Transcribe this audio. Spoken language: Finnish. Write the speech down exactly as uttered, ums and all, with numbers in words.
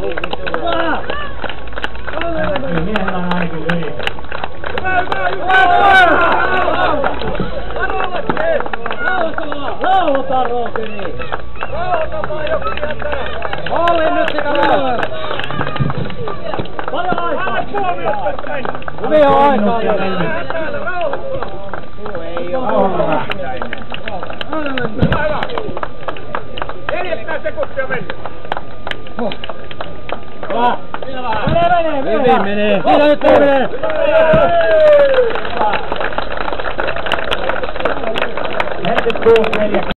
Miehellä on ainakin yritys. Laulotaan Rookeri! Laulotaan joku jättää! Olli nyt sitä laulotaan! Paljon aikaa! Anna puomiosta päin! Hyvin on aikaa! Täällä rauhoittaa! Ei oo Rauhoittaa! Hyvä, hyvä! Neljättää sekuntia mennä! Hyvä! Menee, menee! Hyvin menee! Siinä nyt menee! Neljäkymmentäkuusi neljäkymmentä.